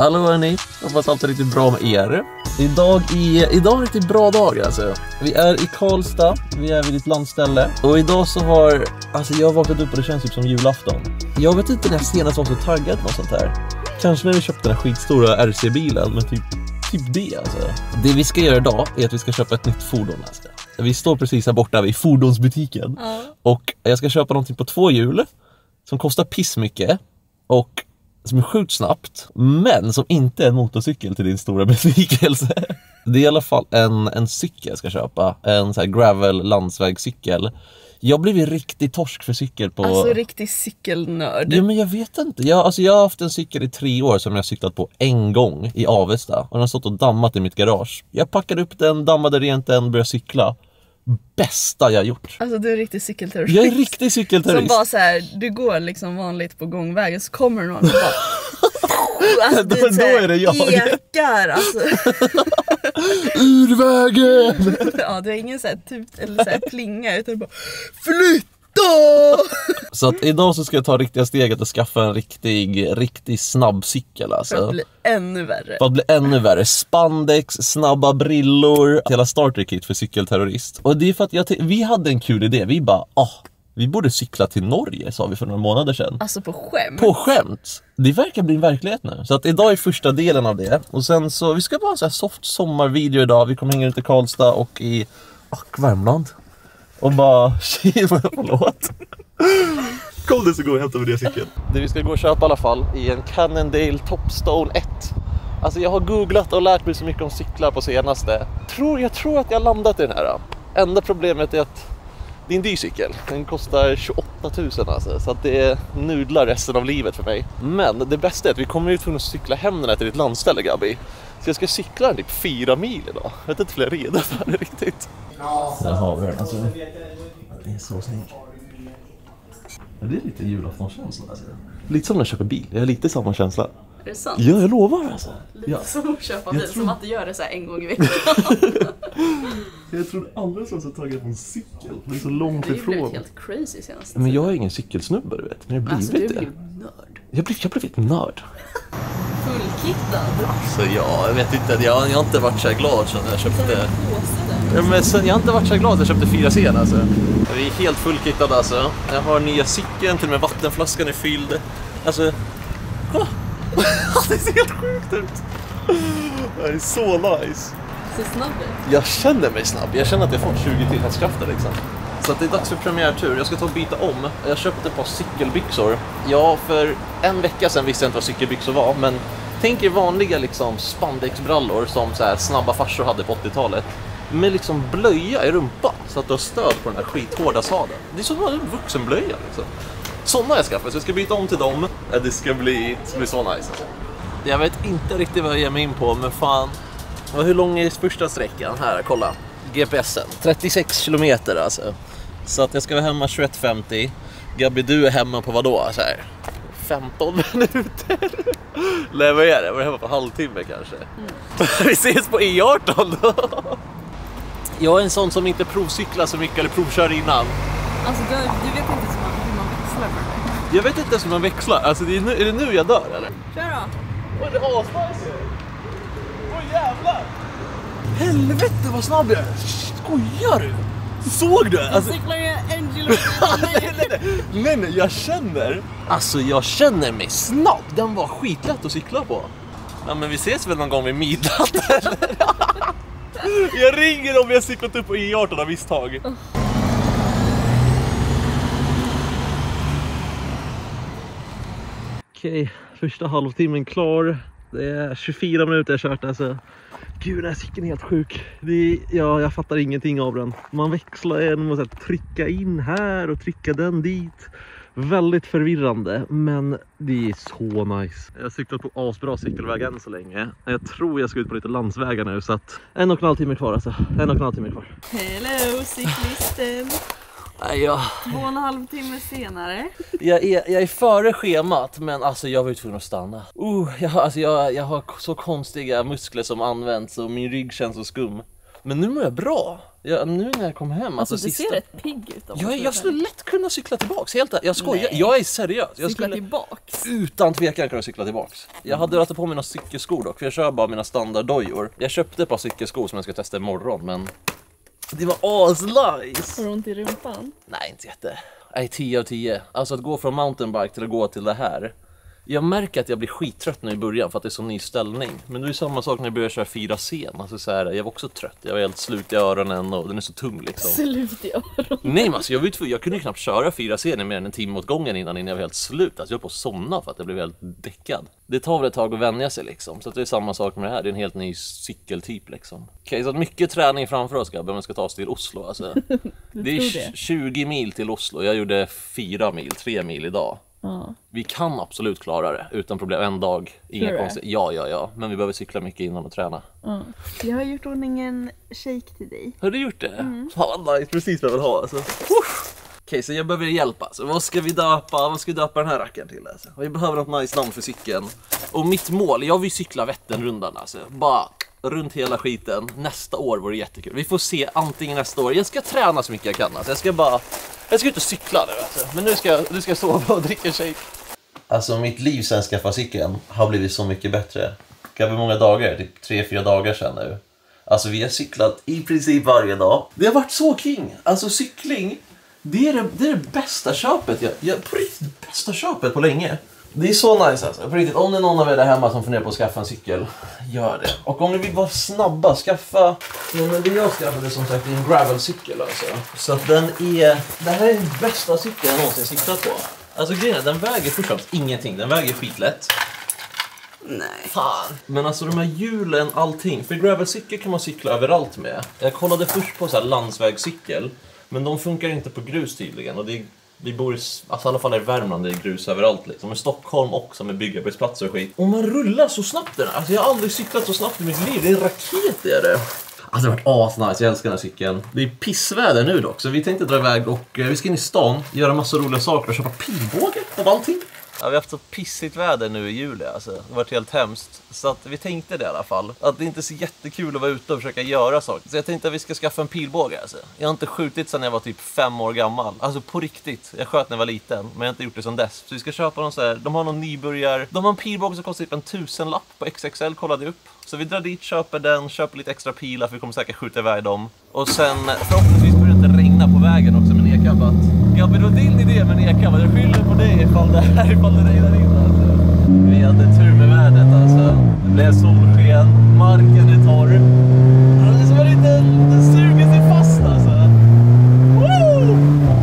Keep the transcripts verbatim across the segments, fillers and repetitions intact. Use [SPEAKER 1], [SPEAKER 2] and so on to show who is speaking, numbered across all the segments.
[SPEAKER 1] Hallå hörni, hoppas allt är riktigt bra med er. Idag är, idag är en riktigt bra dag alltså. Vi är i Karlstad, vi är vid ett landställe. Och idag så har, alltså jag har vaknat upp och det känns typ som julafton. Jag vet inte när jag senast var så taggad på något sånt här. Kanske när vi köpte den här skitstora R C-bilen, men typ, typ det alltså. Det vi ska göra idag är att vi ska köpa ett nytt fordon alltså. Vi står precis här borta vid fordonsbutiken. Mm. Och jag ska köpa någonting på två hjul som kostar piss mycket och som är sjukt snabbt, men som inte är en motorcykel till din stora besvikelse. Det är i alla fall en, en cykel jag ska köpa. En så här gravel landsvägscykel. Jag blev ju riktigt torsk för cykel på...
[SPEAKER 2] Alltså riktig cykelnörd.
[SPEAKER 1] Ja men jag vet inte. Jag, alltså, jag har haft en cykel i tre år som jag cyklat på en gång i Avesta. Och den har stått och dammat i mitt garage. Jag packade upp den, dammade rent den, började cykla. Bästa jag gjort.
[SPEAKER 2] Alltså du är riktig cykelterrorist.
[SPEAKER 1] Jag är riktig cykelterrorist.
[SPEAKER 2] Som bara så här, du går liksom vanligt på gångvägen så kommer någon och bara alltså,
[SPEAKER 1] då, då är det jag.
[SPEAKER 2] Ekar alltså.
[SPEAKER 1] Ur vägen.
[SPEAKER 2] Ja, det är ingen så här tut eller så här plinga utan bara flytta.
[SPEAKER 1] Så att idag så ska jag ta riktiga steget och skaffa en riktig, riktig snabb cykel alltså.
[SPEAKER 2] För att bli ännu värre.
[SPEAKER 1] För att bli ännu värre. Spandex, snabba brillor, hela starterkit för cykelterrorist. Och det är för att jag vi hade en kul idé. Vi bara, ah, vi borde cykla till Norge, sa vi för några månader sedan.
[SPEAKER 2] Alltså på skämt.
[SPEAKER 1] På skämt. Det verkar bli en verklighet nu. Så att idag är första delen av det. Och sen så, vi ska bara ha en så här soft sommarvideo idag. Vi kommer hänga ut i Karlstad och i och Värmland. Och bara, tjej, förlåt. Kom det så gå och hämta med det cykeln. Det vi ska gå och köpa i alla fall i en Cannondale Topstone ett. Alltså jag har googlat och lärt mig så mycket om cyklar på senaste. Tror, jag tror att jag har landat i den här. Enda problemet är att det är en dyr cykel. Den kostar tjugoåtta tusen alltså. Så att det är nudlar resten av livet för mig. Men det bästa är att vi kommer ut från att cykla hem den här till ditt landställe, Gabi. Så jag ska cykla den typ fyra mil idag. Jag vet inte om jag är redo för det riktigt. Där har vi den alltså. Det är så snygg. Det är lite julaftonkänsla alltså. Lite som när jag köper bil. Jag har lite samma känsla.
[SPEAKER 2] Är det sant?
[SPEAKER 1] Ja, jag lovar alltså.
[SPEAKER 2] Lite
[SPEAKER 1] ja.
[SPEAKER 2] som att köpa bil,
[SPEAKER 1] tror...
[SPEAKER 2] som att du gör det så här en gång i veckan.
[SPEAKER 1] Jag tror aldrig som så taggad på en cykel. Det är så långt ifrån.
[SPEAKER 2] Det är blivit helt crazy senast.
[SPEAKER 1] Men jag är ingen cykelsnubbe, du vet. Men jag har blivit
[SPEAKER 2] alltså, du
[SPEAKER 1] det.
[SPEAKER 2] är blivit nörd.
[SPEAKER 1] Jag har blivit nörd.
[SPEAKER 2] Fullkittad.
[SPEAKER 1] Alltså ja, jag vet inte. Jag, jag har inte varit så här glad sen jag köpte... Ja, men sen, jag har inte varit så glad att jag köpte fyra C alltså. Vi är helt fullkittade alltså. Jag har nya cykeln, till och med vattenflaskan är fylld. Alltså... Oh. Det ser helt sjukt ut. Det är så nice.
[SPEAKER 2] Så snabb ut.
[SPEAKER 1] Jag känner mig snabb. Jag känner att jag får tjugo till hästkrafter liksom. Så att det är dags för premiärtur. Jag ska ta och byta om. Jag köpte ett par cykelbyxor. Ja, för en vecka sedan visste jag inte vad cykelbyxor var. Men tänk er vanliga liksom spandexbrallor som så här snabba farsor hade på åttiotalet. Med liksom blöja i rumpan så att du har stöd på den här skithårda sadeln. Det är som en vuxenblöja liksom. Sådana har jag skaffat, så jag ska byta om till dem. Det ska bli, det ska bli så nice alltså. Jag vet inte riktigt vad jag ger mig in på, men fan. Hur lång är första sträckan? Här, kolla. G P S'en. trettiosex kilometer alltså. Så att jag ska vara hemma tjugoett femtio. Gabi, du är hemma på vad då? Så här, femton minuter. Nej, vad är det? Var hemma på halvtimme kanske. Mm. Vi ses på E arton då. Jag är en sån som inte provcyklar så mycket eller provkör innan.
[SPEAKER 2] Alltså du, du vet inte så man, hur man växlar för det.
[SPEAKER 1] Jag vet inte ens hur man växlar. Alltså det är, nu, är det nu jag dör eller?
[SPEAKER 2] Kör då.
[SPEAKER 1] Åh, det är asnice. Åh jävlar. Helvete vad snabb jag är. Skojar du? Såg du? Alltså...
[SPEAKER 2] cyklar ju en kilometer.
[SPEAKER 1] nej, nej, nej. nej, nej, jag känner. Alltså jag känner mig snabb. Den var skitlätt att cykla på. Ja, men vi ses väl någon gång vid midnatt eller? Jag ringer om jag cyklat upp på E arton av misstag. Oh. Okej, första halvtimmen klar. Det är tjugofyra minuter jag kört alltså. Gud, den här cykeln är helt sjuk. Det är, ja, jag fattar ingenting av den. Man växlar genom att här, trycka in här och trycka den dit. Väldigt förvirrande, men det är så nice. Jag har cyklat på asbra cykelväg än så länge. Jag tror jag ska ut på lite landsvägar nu, så att en och en halv timme kvar alltså. En och en halv timme kvar.
[SPEAKER 2] Hello cyklisten.
[SPEAKER 1] Ja.
[SPEAKER 2] Två och en halv timme senare.
[SPEAKER 1] Jag är, jag är före schemat, men alltså jag var ju tvungen att stanna. Uh, jag, har, alltså jag, jag har så konstiga muskler som används och min rygg känns så skum. Men nu mår jag bra. Ja, nu när jag kom hem.
[SPEAKER 2] Alltså,
[SPEAKER 1] alltså
[SPEAKER 2] du
[SPEAKER 1] sista...
[SPEAKER 2] ser rätt pigg ut.
[SPEAKER 1] Jag, jag skulle lätt kunna cykla tillbaks. Helt, jag skojar. Nej. Jag är seriös. Jag
[SPEAKER 2] cykla
[SPEAKER 1] skulle
[SPEAKER 2] tillbaks?
[SPEAKER 1] Utan tvekan kunna cykla tillbaks. Jag hade rattat på mina cykelskor dock. För jag kör bara mina standarddojor. Jag köpte ett par cykelskor som jag ska testa imorgon. Men det var asnice.
[SPEAKER 2] Har du ont i rumpan?
[SPEAKER 1] Nej, inte jätte. Nej, tio av tio. Alltså att gå från mountainbike till att gå till det här. Jag märker att jag blir skittrött nu i början för att det är så ny ställning. Men det är samma sak när jag börjar köra fyra scen. Alltså så här, jag var också trött. Jag var helt slut i öronen och den är så tung liksom.
[SPEAKER 2] Slut i öronen?
[SPEAKER 1] Nej, men alltså jag, vet, jag kunde knappt köra fyra scen mer än en timme åt gången innan, innan jag var helt slut. Alltså jag var på att somna för att jag blev helt däckad. Det tar väl ett tag att vänja sig liksom. Så att det är samma sak med det här. Det är en helt ny cykeltyp liksom. Okej, okay, så att mycket träning framför oss, Gabbe, om man ska ta oss till Oslo. Alltså. Det är tjugo mil till Oslo. Jag gjorde fyra mil, tre mil idag.
[SPEAKER 2] Ja.
[SPEAKER 1] Vi kan absolut klara det utan problem. En dag, inga konstigt. Ja, ja, ja. Men vi behöver cykla mycket innan och träna.
[SPEAKER 2] Ja. Jag har gjort ordning en shake till dig.
[SPEAKER 1] Har du gjort det?
[SPEAKER 2] Mm.
[SPEAKER 1] Fan, nice. Precis vad jag vill ha. Alltså. Okej, okay, så jag behöver hjälp. Alltså. Vad ska vi döpa? Vad ska vi döpa den här rackaren till? Alltså? Vi behöver något nice namn för cykeln. Och mitt mål, jag vill cykla Vätternrundan. Alltså. Bara runt hela skiten. Nästa år vore jättekul. Vi får se antingen nästa år. Jag ska träna så mycket jag kan. Alltså. Jag ska bara... Jag ska inte cykla nu, alltså. Men nu ska, jag, nu ska jag sova och dricka shake. Alltså mitt liv sen skaffa cykeln har blivit så mycket bättre. Det var många dagar, typ tre, fyra dagar sedan nu. Alltså vi har cyklat i princip varje dag. Det har varit så king. Alltså cykling, det är det, det, är det bästa köpet. Jag, jag, på riktigt, det bästa köpet på länge. Det är så nice alltså. På riktigt, om det är någon av er där hemma som funderar på att skaffa en cykel, gör det. Och om ni vill vara snabba, skaffa... Men det jag skaffade som sagt är en gravelcykel alltså. Så att den är... Det här är den bästa cykeln jag någonsin cyklat på. Alltså grejen är, den väger först och främst ingenting. Den väger skitlätt.
[SPEAKER 2] Nej.
[SPEAKER 1] Fan. Men alltså de här hjulen, allting. För gravelcykel kan man cykla överallt med. Jag kollade först på så här landsvägscykel. Men de funkar inte på grus tydligen. Och det är... Vi bor i, alltså i alla fall i Värmland, det är grus överallt liksom. I Stockholm också med byggarbetsplatser och skit. Och man rullar så snabbt den här. Alltså jag har aldrig cyklat så snabbt i mitt liv. Det är en raket, är det. Alltså det har varit asnice, jag älskar den här cykeln. Det är pissväder nu dock, så vi tänkte dra iväg och eh, vi ska in i stan, göra massa roliga saker och köpa pilbåge av allting. Ja, vi har haft så pissigt väder nu i juli alltså. Det har varit helt hemskt. Så att vi tänkte det i alla fall. Att det inte är så jättekul att vara ute och försöka göra saker. Så jag tänkte att vi ska skaffa en pilbåge alltså. Jag har inte skjutit sedan jag var typ fem år gammal. Alltså på riktigt. Jag sköt när jag var liten, men jag har inte gjort det sedan dess. Så vi ska köpa någon så här. De har någon nybörjar. De har en pilbåge som kostar typ en tusenlapp på X X L, kollade upp. Så vi drar dit, köper den, köper lite extra pilar för vi kommer säkert skjuta iväg dem. Och sen förhoppningsvis börjar det inte regna på vägen också med nedkabbat. Gabbe, det var din idé med nedkabbat. Jag skyller på dig ifall det här, ifall det regnar in alltså. Vi hade tur med vädret alltså. Det blev solsken, marken är torr. Det är som att det inte suger sig fast alltså. Woo!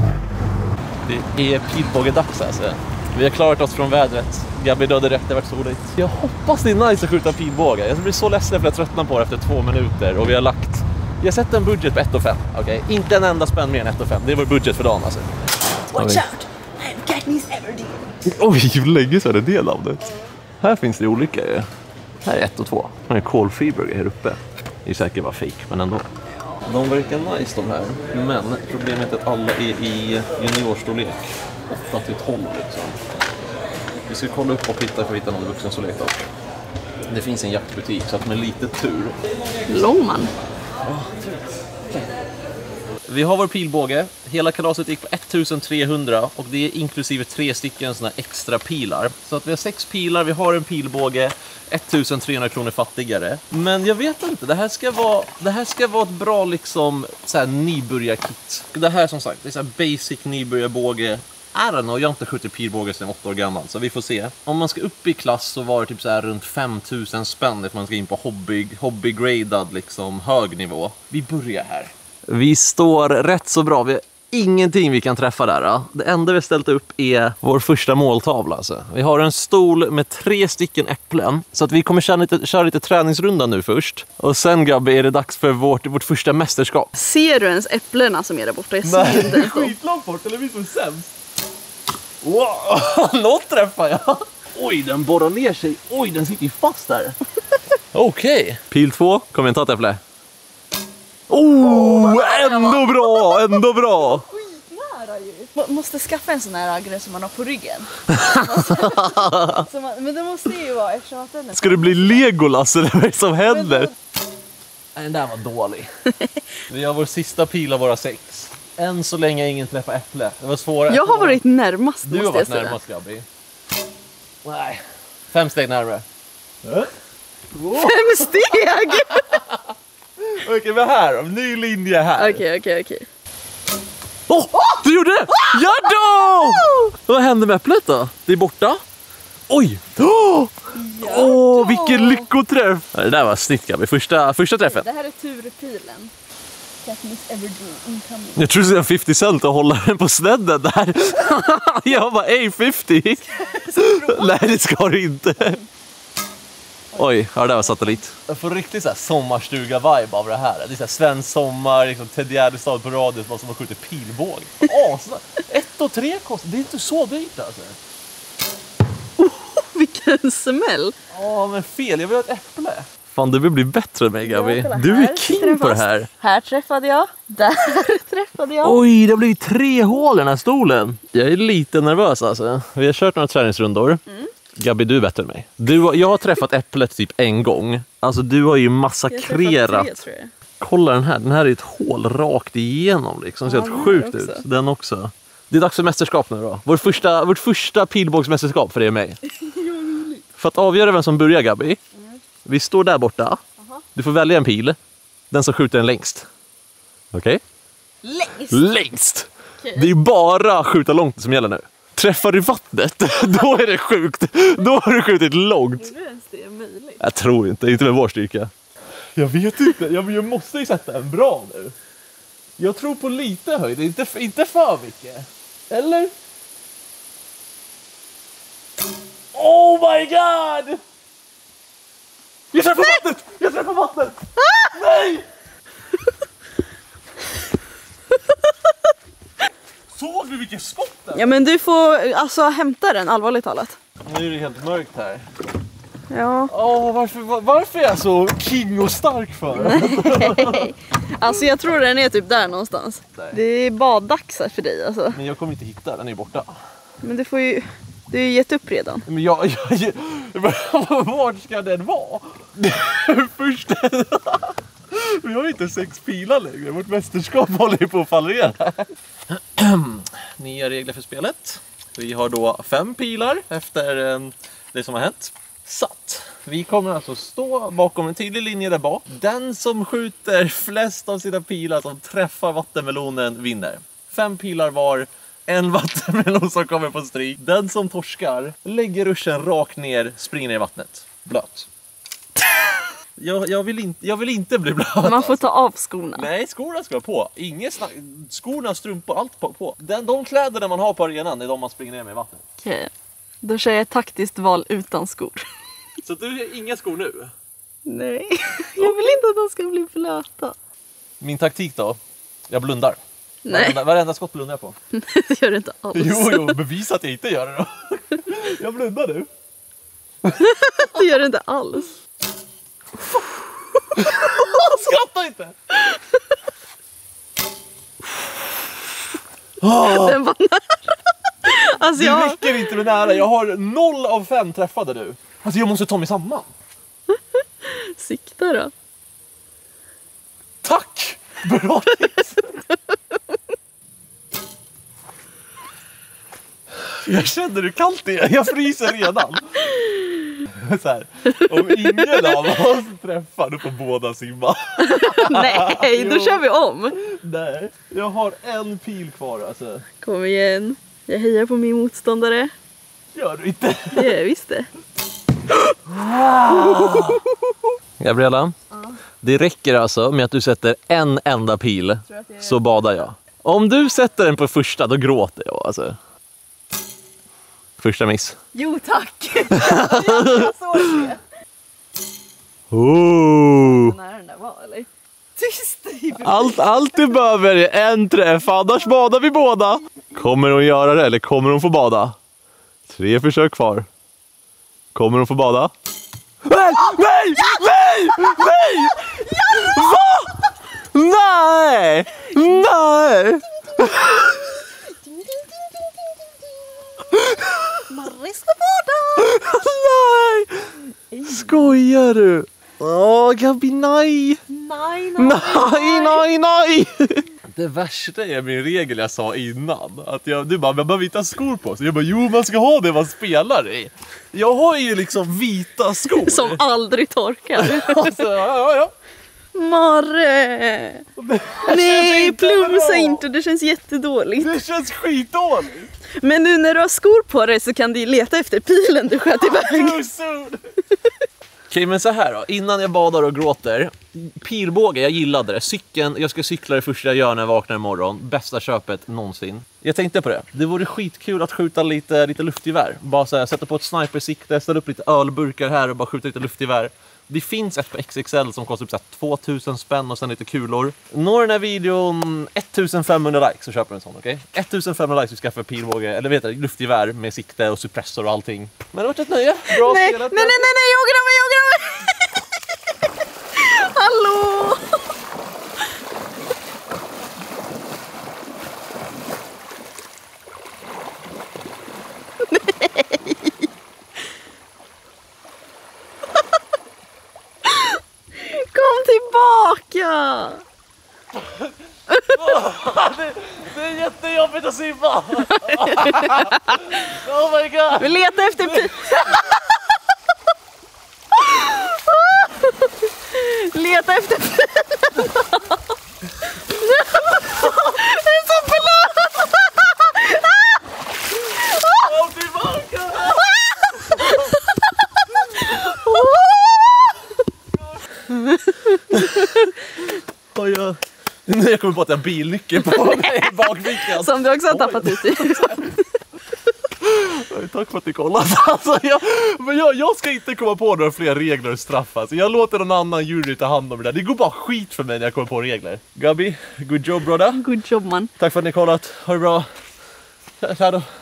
[SPEAKER 1] Det är pilbågedags alltså. Vi har klarat oss från vädret. Gabby dödade rätt, det har varit soligt. Jag hoppas det är nice att skjuta pilbåge. Jag blir så ledsen för att jag tröttnar på det efter två minuter. Och vi har lagt... Jag sätter en budget på ett och fem. Okej, okay? Inte en enda spänn mer än ett och fem. Det är vår budget för dagen alltså.
[SPEAKER 2] Watch out! I'm Katniss Everdeen.
[SPEAKER 1] Oj, hur länge så är det det namnet? Här finns det olika ju. Här är ett och två. Här är Call Freeburger här uppe. Det är säkert bara fake, men ändå. De verkar nice de här. Men problemet är att alla är i juniorstorlek. åtta till tolv liksom. Vi ska kolla upp och titta för att hitta någon vuxenstorlek då. Det finns en jaktbutik så att med lite tur.
[SPEAKER 2] Långman.
[SPEAKER 1] Vi har vår pilbåge. Hela kalaset gick på ettusentrehundra och det är inklusive tre stycken såna extra pilar. Så att vi har sex pilar, vi har en pilbåge, ettusentrehundra kronor fattigare. Men jag vet inte, det här ska vara, det här ska vara ett bra liksom så här nybörjarkit. Det här som sagt, det är så här basic nybörjarbåge. I don't know, jag har inte skjutit pilbåge sedan åtta år gammal, så vi får se. Om man ska upp i klass så var det typ så här runt femtusen spänn if man ska in på hobby, hobbygradad liksom hög nivå. Vi börjar här. Vi står rätt så bra, vi har ingenting vi kan träffa där. Då. Det enda vi ställt upp är vår första måltavla. Alltså. Vi har en stol med tre stycken äpplen, så att vi kommer köra lite, köra lite träningsrunda nu först. Och sen Gabby är det dags för vårt, vårt första mästerskap.
[SPEAKER 2] Ser du ens äpplena som är där borta?
[SPEAKER 1] Nej, det är skitlångt bort, eller vi som sämst. Wow, något träffar jag. Oj, den borrar ner sig. Oj, den sitter ju fast där. Okej. Okay. Pil två, kom igen, ta ett äpple. Oh, ändå bra, ändå bra.
[SPEAKER 2] Skitnära ju. Man måste skaffa en sån här grej som man har på ryggen. Så man, men det måste ju vara eftersom att den är...
[SPEAKER 1] Ska det bli Legolas eller vad som händer? Den där var dålig. Vi har vår sista pil av våra sex. Än så länge ingen träffar äpple. Det var svårare.
[SPEAKER 2] Jag har varit närmast.
[SPEAKER 1] Du har varit närmast, Gabi. Nej. Fem steg närmare.
[SPEAKER 2] Fem steg!
[SPEAKER 1] Okej, vad här då? Ny linje här.
[SPEAKER 2] Okej, okej, okej.
[SPEAKER 1] Åh, du gjorde det! Ja då! Vad hände med äpplet då? Det är borta. Oj! Åh, oh, vilken lyckoträff! Det där var snyggt, Gabi. Första, första träffen.
[SPEAKER 2] Det här är turpilen. Katniss Everdeen incoming.
[SPEAKER 1] Jag tror det är femtio cent att hålla den på snedden där. Jag bara, ej femtio. Nej, det ska du inte. Oj, ja, det där var satellit. Jag får riktigt så här sommarstuga-vibe av det här. Det är så här svensk sommar, liksom Ted Gärdestad på radio som har skjutit pilbåg. Åh, ett och tre kostar, det är inte så dyrt alltså.
[SPEAKER 2] Oh, vilken smäll.
[SPEAKER 1] Ja, men fel, jag vill ha ett äpple. Fan, du vill bli bättre än mig, Gabi.
[SPEAKER 2] Ja,
[SPEAKER 1] du är king på det här.
[SPEAKER 2] Här träffade jag, där träffade jag.
[SPEAKER 1] Oj, det har blivit tre hål i den här stolen. Jag är lite nervös alltså. Vi har kört några träningsrundor. Mm. Gabi, du är bättre än mig. Du, jag har träffat äpplet typ en gång. Alltså, du har ju massakrerat. Tre, tror jag. Kolla den här. Den här är ett hål rakt igenom. Liksom. Det ser helt sjukt ut. Den också. Det är dags för mästerskap nu då. Vårt första, vårt första pilbågsmästerskap för dig och mig. För att avgöra vem som börjar, Gabi. Mm. Vi står där borta. Uh-huh. Du får välja en pil. Den som skjuter den längst. Okej? Okay?
[SPEAKER 2] Längst?
[SPEAKER 1] Längst! Okay. Det är bara skjuta långt som gäller nu. Träffar du vattnet, då är det sjukt. Då har du skjutit långt.
[SPEAKER 2] Är det ens det möjligt?
[SPEAKER 1] Jag tror inte, inte med vår styrka. Jag vet inte, jag, jag måste ju sätta en bra nu. Jag tror på lite höjd, inte, inte för mycket. Eller? Oh my god! Jag träffar vattnet! Jag träffar vattnet! Ah! Nej! Såg du vilken skott där?
[SPEAKER 2] Ja, men du får alltså hämta den, allvarligt talat.
[SPEAKER 1] Nu är det helt mörkt här.
[SPEAKER 2] Ja.
[SPEAKER 1] Åh, varför, var, varför är jag så king och stark för?
[SPEAKER 2] Nej. Alltså jag tror den är typ där någonstans. Nej. Det är baddags här för dig alltså.
[SPEAKER 1] Men jag kommer inte hitta, den är borta.
[SPEAKER 2] Men du får ju, du har ju gett upp redan.
[SPEAKER 1] Men jag, jag, jag vart ska den vara? Först. Vi har inte sex pilar längre. Vårt mästerskap håller på att fallera. Nya regler för spelet. Vi har då fem pilar efter eh, det som har hänt. Satt. Vi kommer alltså stå bakom en tydlig linje där bak. Den som skjuter flest av sina pilar som träffar vattenmelonen vinner. Fem pilar var, en vattenmelon som kommer på stryk. Den som torskar lägger ruschen rakt ner, springer ner i vattnet. Blöt. Jag, jag, vill inte, jag vill inte bli blöt.
[SPEAKER 2] Man får ta av skorna.
[SPEAKER 1] Nej, skorna ska vara på. Ingen snack. Skorna, strumpor, allt på. på. Den, de kläderna man har på arenan är de man springer ner med i vattnet.
[SPEAKER 2] Okej. Okay. Då kör jag ett taktiskt val utan skor.
[SPEAKER 1] Så du har inga skor nu?
[SPEAKER 2] Nej, jag vill inte att de ska bli blöta.
[SPEAKER 1] Min taktik då? Jag blundar.
[SPEAKER 2] Nej.
[SPEAKER 1] Varenda, varenda skott blundar jag på.
[SPEAKER 2] Det gör du inte alls.
[SPEAKER 1] Jo, jo, bevisa att jag inte gör det då. Jag blundar nu.
[SPEAKER 2] Det gör du inte alls.
[SPEAKER 1] Skratta inte!
[SPEAKER 2] Den var nära. Alltså
[SPEAKER 1] det
[SPEAKER 2] jag...
[SPEAKER 1] räcker inte med nära. Jag har noll av fem träffade du. Alltså jag måste ta mig samman.
[SPEAKER 2] Sikta då.
[SPEAKER 1] Tack! Bra tips. Jag känner hur kallt det är. Jag fryser redan. Så här, om ingen av oss träffar, då får båda simma.
[SPEAKER 2] Nej, då kör vi om.
[SPEAKER 1] Nej, jag har en pil kvar alltså.
[SPEAKER 2] Kom igen. Jag hejar på min motståndare.
[SPEAKER 1] Gör du inte?
[SPEAKER 2] Det gör jag visst det.
[SPEAKER 1] Gabriella, ja. Det räcker alltså med att du sätter en enda pil, så badar jag. Om du sätter den på första, då gråter jag alltså. Första miss.
[SPEAKER 2] Jo tack. Jag såg det.
[SPEAKER 1] Oh.
[SPEAKER 2] När den där var, eller? Tyst.
[SPEAKER 1] Allt, allt du behöver är en träff, annars badar vi båda. Kommer hon göra det eller kommer hon få bada? Tre försök kvar. Kommer hon få bada? Nej! Nej! Nej! Nej! Va? Nej! Nej!
[SPEAKER 2] Marie ska bada!
[SPEAKER 1] Nej! Skojar du? Åh, Gabi, nej!
[SPEAKER 2] Nej, nej,
[SPEAKER 1] Nej, nej, nej! Det värsta är min regel jag sa innan. Att jag, du bara, man behöver inte ha skor på sig. Jag bara, jo man ska ha det man spelar i. Jag har ju liksom vita skor.
[SPEAKER 2] Som aldrig torkar.
[SPEAKER 1] Alltså, ja, ja, ja.
[SPEAKER 2] Marre! Nej, plumsa inte, det känns jättedåligt.
[SPEAKER 1] Det känns skitdåligt.
[SPEAKER 2] Men nu när du har skor på dig så kan du leta efter pilen du sköt iväg.
[SPEAKER 1] Okej, men så här då. Innan jag badar och gråter. Pilbåge, jag gillade det. Cykeln, jag ska cykla det första jag gör när jag vaknar imorgon. Bästa köpet någonsin. Jag tänkte på det. Det vore skitkul att skjuta lite, lite luftgevär. Bara så här, sätta på ett snipersikte, ställa upp lite ölburkar här och bara skjuta lite luftgevär. Det finns ett på X X L som kostar upp så här tvåtusen spänn och sen lite kulor. Når den här videon ettusenfemhundra likes så köper du en sån, okej? Okay? ettusenfemhundra likes så skaffar pilbåge, eller vet du, luftgevär med sikte och suppressor och allting. Men det har varit ett nöje. Bra
[SPEAKER 2] nej,
[SPEAKER 1] spelat.
[SPEAKER 2] Nej, nej, nej, nej, jag ångrar mig, jag ångrar mig! Hallå! Kom tillbaka!
[SPEAKER 1] det, det är jättejobbigt att simma! Oh my god!
[SPEAKER 2] Vi letar efter pi... Leta efter pilen! Det är så blöt!
[SPEAKER 1] Kom tillbaka! Oj, ja. Nu jag kommer på att jag har bilnyckeln på mig i bakfickan.
[SPEAKER 2] Som du också har tappat ut i.
[SPEAKER 1] Tack för att ni kollade. Alltså, jag, men jag, jag ska inte komma på några fler regler och straff. Alltså, jag låter någon annan jury ta hand om det där. Det går bara skit för mig när jag kommer på regler. Gabi, good job brother.
[SPEAKER 2] Good job man.
[SPEAKER 1] Tack för att ni kollat. Ha det bra. Hej då.